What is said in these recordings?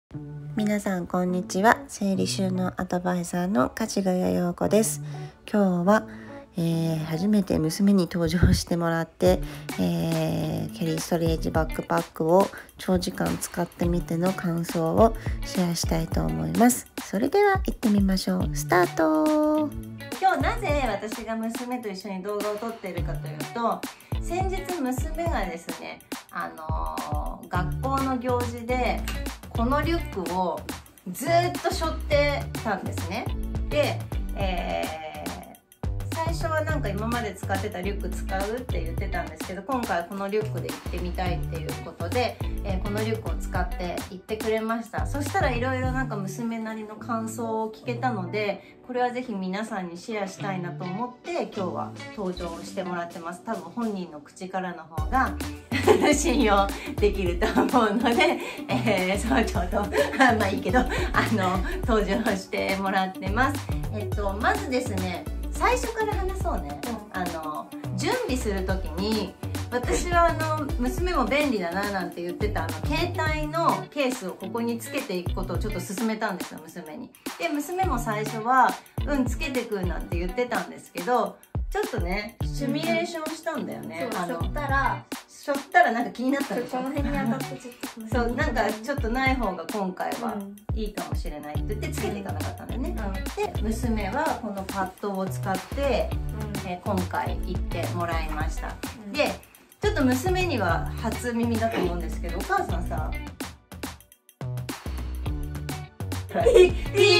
皆さんこんにちは。整理収納アドバイザーの梶ヶ谷陽子です。今日は、初めて娘に登場してもらって、キャリーストレージバックパックを長時間使ってみての感想をシェアしたいと思います。それでは行ってみましょう。スタート。今日なぜ私が娘と一緒に動画を撮っているかというと、先日娘がですね、学校の行事でこのリュックをずっと背負ってたんですね。で、最初はなんか今まで使ってたリュック使うって言ってたんですけど、今回このリュックで行ってみたいっていうことで、このリュックを使って行ってくれました。そしたらいろいろなんか娘なりの感想を聞けたので、これはぜひ皆さんにシェアしたいなと思って今日は登場してもらってます。多分本人の口からの方が信用できると思うので、そうちょっとまあいいけど登場してもらってます。まずですね、最初から話そうね。準備する時に私は娘も便利だななんて言ってた携帯のケースをここにつけていくことをちょっと勧めたんですよ、娘に。で娘も最初はつけてくなんて言ってたんですけど、ちょっとねシミュレーションしたんだよね。しょったらなんか気になったでしょ。 この辺に当たってちょっとそう、なんかちょっとない方が今回はいいかもしれないって言ってつけていかなかったんだよね。で娘はこのパッドを使って、今回行ってもらいました。でちょっと娘には初耳だと思うんですけど、お母さんさピ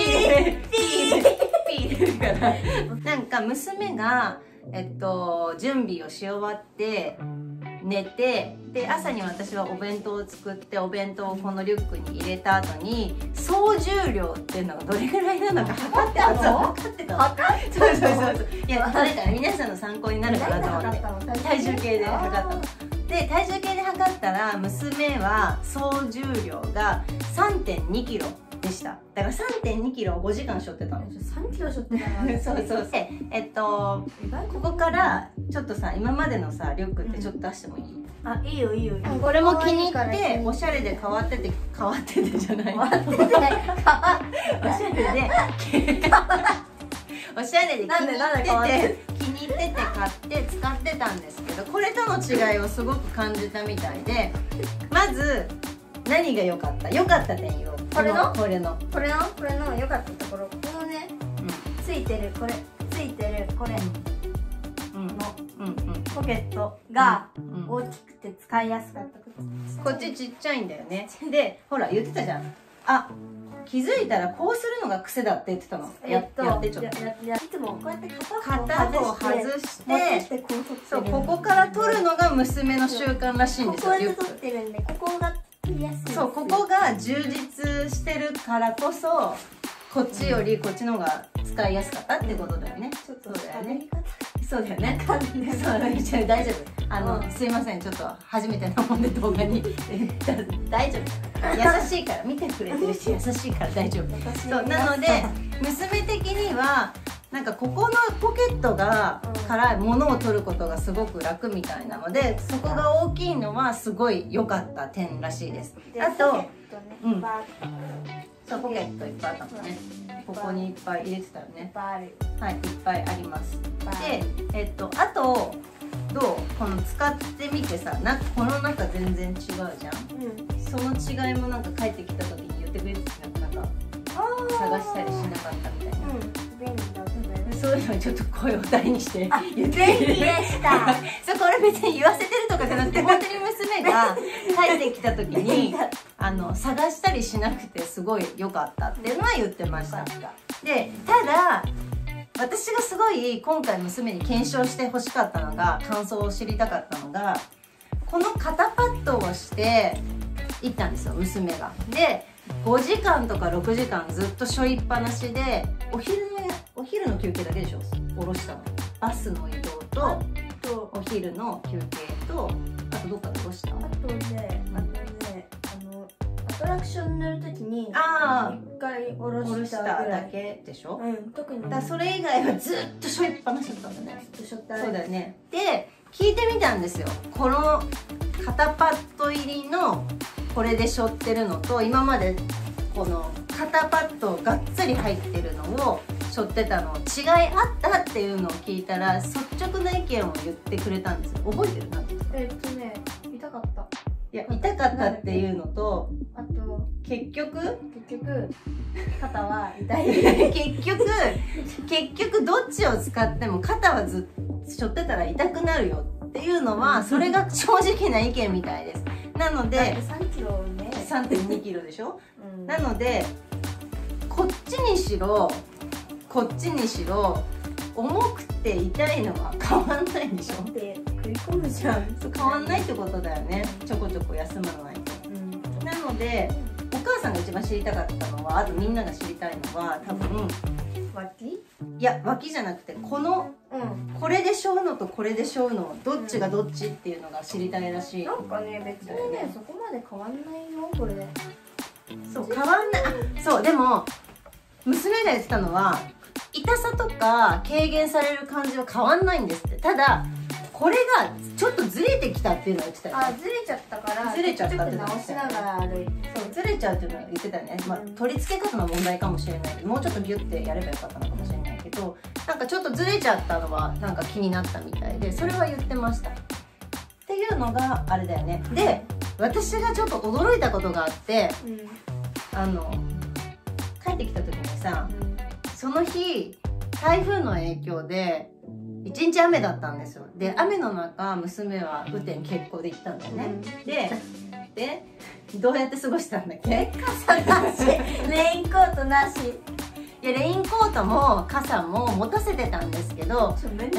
ーからなんか娘が準備をし終わって寝て、で朝に私はお弁当を作って、お弁当をこのリュックに入れた後に総重量っていうのがどれぐらいなのか測ってたの。そういや、なんか皆さんの参考になるかなと思って体重計で測ったの。で体重計で測ったら娘は総重量が 3.2 キロでした。だから 3.2 キロを5時間背負ってたの。 3キロ背負ってたの。 そうで、ここからちょっとさ、今までのさリュックってちょっと出してもいい？ あ、いいよいいよ。 これも気に入っておしゃれで変わっててじゃない。おしゃれで気に入ってて買って使ってたんですけど、これとの違いをすごく感じたみたいで、まず何が良かった点言おう。これの良かったところ、このね、ついてるこれのポケットが大きくて使いやすかったことです。 こっちちっちゃいんだよね。でほら言ってたじゃん。あ、気づいたらこうするのが癖だって言ってたの。やってちょっと。 いつもこうやって片方外して、そう、ここから取るのが娘の習慣らしいんですよ。 こうやって取ってるんで、ここが取りやすい。 そう、ここが充実してるからこそ、こっちよりこっちの方が使いやすかったってことだよね。そうだよね。そうだよね。そう、大丈夫。すいません、ちょっと初めてなもんで動画に大丈夫。優しいから、見てくれてるし優しいから大丈夫。そうなので娘的にはなんかここのポケットがから物を取ることがすごく楽みたいなので、そこが大きいのはすごい良かった点らしいです。あとそう、ポケットいっぱいあったのね。ここにいっぱい入れてたよね。はい、いっぱいあります。で、あとどう？この使ってみてさ、この中全然違うじゃん。その違いもなんか帰ってきた時に言ってくれるってなんか探したりしなかったみたいな。 便利だったね。 そういうのちょっと声を大にして言って便利でした。 そう、これ別に言わせてるとかじゃなくて、本当に娘が帰ってきた時に探したりしなくてすごい良かったっていうのは言ってました。で、ただ私がすごい今回娘に検証してほしかったのが、感想を知りたかったのが、この肩パッドをして行ったんですよ、娘が。で5時間とか6時間ずっと背負いっぱなしで、お昼の休憩だけでしょ、下ろしたの。バスの移動とお昼の休憩と、あとどっかで下ろした。 あとね、アトラクションに乗るときに1回下ろしただけでしょ。 特にそれ以外はずっと背負いっぱなしだったんだね。 そうだよね。で聞いてみたんですよ。この肩パッド入りのこれで背負ってるのと、今までこの肩パッドがっつり入ってるのを背負ってたの、違いあったっていうのを聞いたら率直な意見を言ってくれたんですよ。覚えてる？なんて痛かった。 いや、痛かったっていうのと、 あと結局肩は痛い結局どっちを使っても肩は背負ってたら痛くなるよっていうのは、それが正直な意見みたいです。なので 3キロね、 3.2 キロでしょ、なのでこっちにしろこっちにしろ重くて痛いのは変わんないでしょ。 で食い込むじゃん。 変わんないってことだよね。ちょこちょこ休まないと。なのでお母さんが一番知りたかったのは、あとみんなが知りたいのは多分脇？ いや、脇じゃなくてこの、これでしょうのとこれでしょうのどっちがどっちっていうのが知りたいらしい。 なんかね、別にねそこまで変わんないよこれ。 そう、変わんない。あ、そう、でも娘が言ってたのは痛さとか軽減される感じは変わんないんですって。ただこれがちょっとずれてきたっていうのを言ってたよね。 あ、ずれちゃったからずれちゃったって直しながら歩いて、 そう、ずれちゃうっていうのを言ってたよね。まあ、取り付け方の問題かもしれないけど、もうちょっとギュッてやればよかったのかもしれないけど、なんかちょっとずれちゃったのはなんか気になったみたいで、それは言ってました。っていうのがあれだよね。で、私がちょっと驚いたことがあって、帰ってきた時にさ、その日台風の影響で一日雨だったんですよ。で、雨の中娘は雨天決行で行ったんだよね。でどうやって過ごしたんだっけ？ 傘なし、レインコートなし。 いや、レインコートも傘も持たせてたんですけど、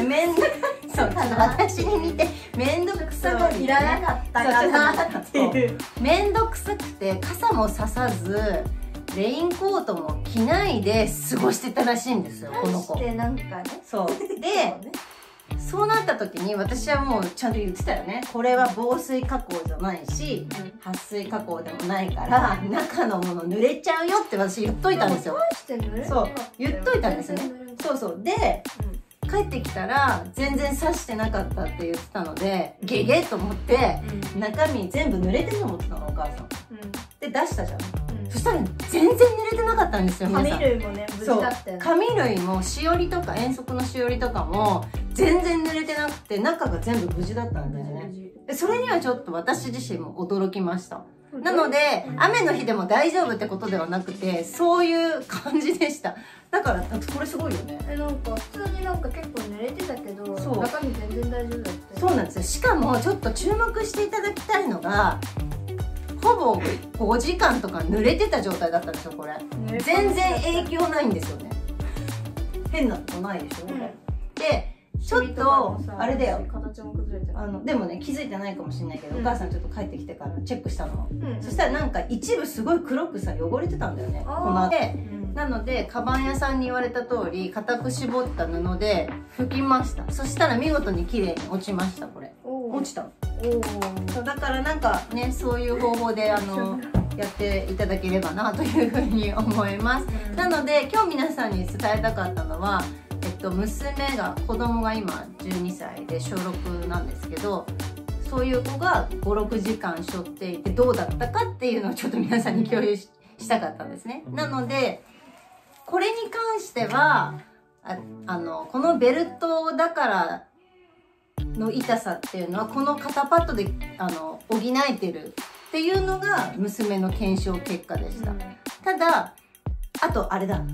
私に似て面倒くさがり、 いらなかったかなっていう。 面倒くさくて傘もささずレインコートも着ないで過ごしてたらしいんですよ、この子。 なんかね。 そうでそうなった時に私はもうちゃんと言ってたよね。これは防水加工じゃないし、撥水加工でもないから中のもの濡れちゃうよって私言っといたんですよ。そう言っといたんですね。そうそうで、帰ってきたら全然刺してなかったって言ってたので、ゲゲと思って中身全部濡れてると思ってたの、お母さん。で出したじゃん。そしたら全然濡れてなかったんですよ。 紙類もね、無事だったよね。 紙類もしおりとか遠足のしおりとかも全然濡れてなくて、中が全部無事だったんだよね。でそれにはちょっと私自身も驚きました。なので雨の日でも大丈夫ってことではなくて、そういう感じでした。だからこれすごいよね。 なんか普通になんか結構濡れてたけど、中身全然大丈夫だった。 そうなんですよ。しかもちょっと注目していただきたいのが、ほぼ5時間とか濡れてた状態だったんですよ、これ。全然影響ないんですよね。変なことないでしょ、でちょっとあれだよ、 形も崩れてる。 でもね、気づいてないかもしれないけど、お母さんちょっと帰ってきてからチェックしたの。そしたらなんか一部すごい黒くさ汚れてたんだよね、粉で。なのでカバン屋さんに言われた通り固く絞った布で拭きました。そしたら見事に綺麗に落ちました。これ落ちたの。そうだからなんかね、そういう方法でやっていただければなというふうに思います。なので今日皆さんに伝えたかったのは、子供が今12歳で小6なんですけど、そういう子が5、6時間背負っていてどうだったかっていうのをちょっと皆さんに共有したかったんですね。なのでこれに関してはこのベルトだからの痛さっていうのはこの肩パッドで補えてるっていうのが娘の検証結果でした。ただあとあれだ、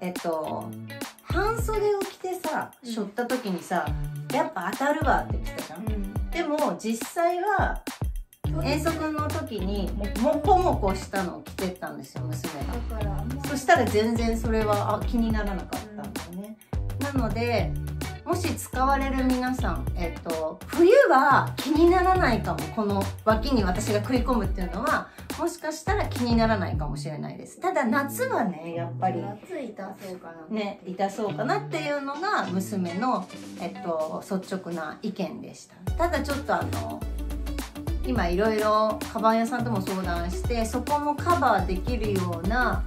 半袖を着てさ背負った時にさ、やっぱ当たるわって言ってたじゃん。でも実際は遠足の時にモコモコしたのを着てったんですよ、娘が。そしたら全然それは気にならなかったんだよね。なのでもし使われる皆さん、冬は気にならないかも。この脇に私が食い込むっていうのはもしかしたら気にならないかもしれないです。ただ夏はね、やっぱり夏痛そうかなね、痛そうかなっていうのが娘の、率直な意見でした。ただちょっと今いろいろカバン屋さんとも相談して、そこもカバーできるような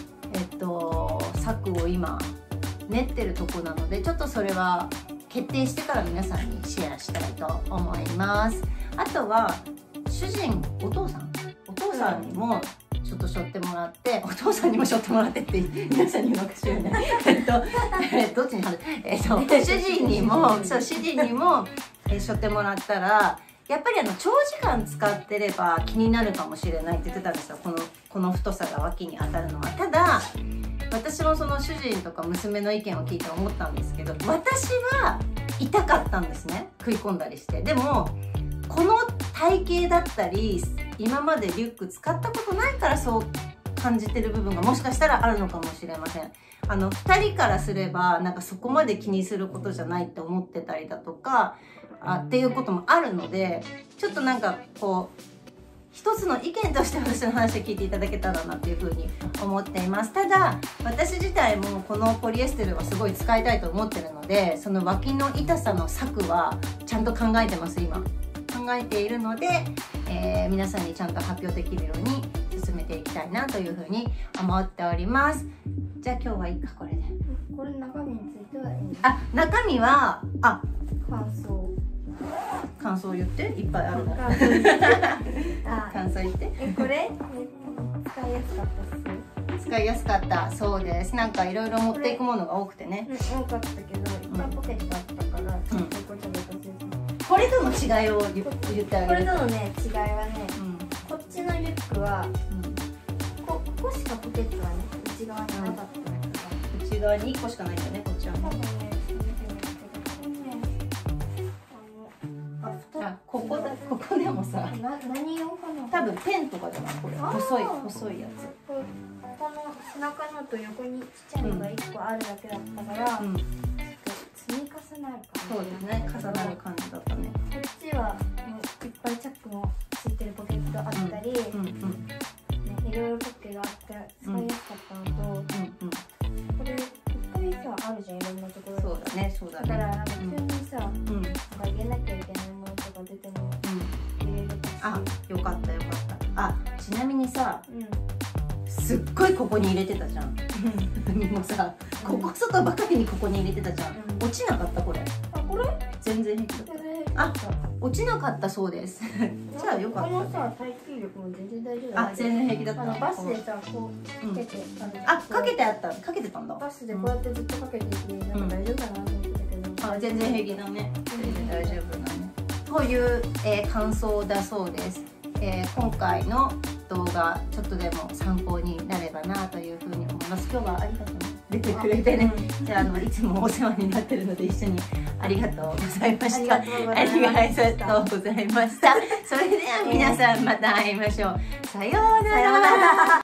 策を今練ってるとこなので、ちょっとそれは決定してから皆さんにシェアしたいと思います。あとはお父さんにもちょっと背負ってもらって、お父さんにも背負ってもらってって皆さんに言うのかしらねどっちに主人にも主人にも背負ってもらったら、やっぱり長時間使ってれば気になるかもしれないって言ってたんですよ。この太さが脇に当たるのは。ただ私もその主人とか娘の意見を聞いて思ったんですけど、私は痛かったんですね、食い込んだりして。でもこの体型だったり今までリュック使ったことないからそう感じてる部分がもしかしたらあるのかもしれません。2人からすればなんかそこまで気にすることじゃないって思ってたりだとかっていうこともあるので、ちょっとなんかこう一つの意見として私の話を聞いていただけたらなっていうふうに思っています。ただ私自体もこのポリエステルはすごい使いたいと思ってるので、その脇の痛さの策はちゃんと考えてます。今考えているので、皆さんにちゃんと発表できるように進めていきたいなというふうに思っております。じゃあ今日はいいか、これで。 これ中身についてはいい？ 中身は感想言って、いっぱいあるの。感想言って。 これ使いやすかったっす。 使いやすかった。そうです。なんかいろいろ持っていくものが多くてね。 多かったけど、いっぱいポケットあったから、ちょっとこれとの違いを言ってあげる。 これとのね、違いはね、こっちのリュックは、ここしかポケットはね、内側になかったから。 内側に1個しかないんだよね、こっちはね。ここでもさ、 何用かな。 多分ペンとかじゃない、これ細いやつ。 この背中のと横にちっちゃいのが1個あるだけだったから、積み重なるかな。 そうですね、重なる感じだったね。 こっちはいっぱいチャックもついてるポケットあったり、いろいろポッケがあって使いやすかったのと、これいっぱいさあるじゃん、いろんなところ。 そうだね。 だからなんか急にさ、入れなきゃいけないものとか出ても入れれたし。 あ、よかった。ちなみにさ、すっごいここに入れてたじゃん。みもさ、ここ外ばかりにここに入れてたじゃん。落ちなかったこれ？ これ？ 全然平気だった。落ちなかったそうです。じゃあよかった。 このさ、耐久力も全然大丈夫だった。 全然平気だった。 バスでさ、こうかけてかけてたんだ。 バスでこうやってずっとかけていて、なんか大丈夫かなと思ってたけど。 全然平気だね。全然大丈夫だね。という感想だそうです。今回の動画ちょっとでも参考になればなというふうに思います。今日はありがとうね、出てくれてね。じゃあいつもお世話になってるので一緒にありがとうございました。ありがとうございました。それでは皆さんまた会いましょう。さようなら。